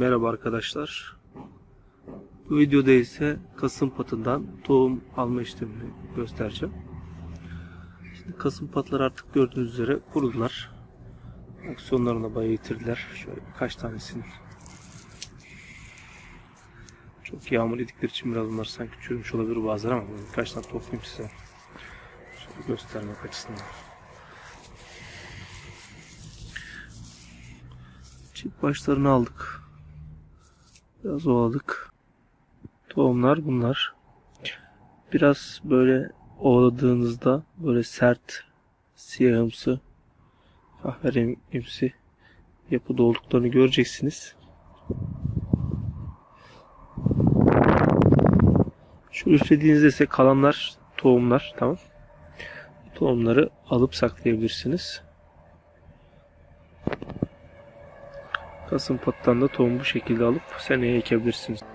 Merhaba arkadaşlar. Bu videoda ise kasım patından tohum alma işlemini göstereceğim. Şimdi kasım patları artık gördüğünüz üzere kurudular. Aksiyonlarını bayağı yitirdiler. Şöyle birkaç tanesini. Çok yağmur yedikleri için biraz bunlar sanki çürümüş olabilir bazıları ama birkaç tane toplayayım size. Şöyle göstermek açısından. Çift başlarını aldık. Biraz ovaladık. Tohumlar bunlar. Biraz böyle ovaladığınızda böyle sert, siyahımsı, kahverengimsi yapıda olduklarını göreceksiniz. Şu üflediğinizde ise kalanlar tohumlar, tamam. Tohumları alıp saklayabilirsiniz. Kasım pattan da tohum bu şekilde alıp seneye ekebilirsiniz.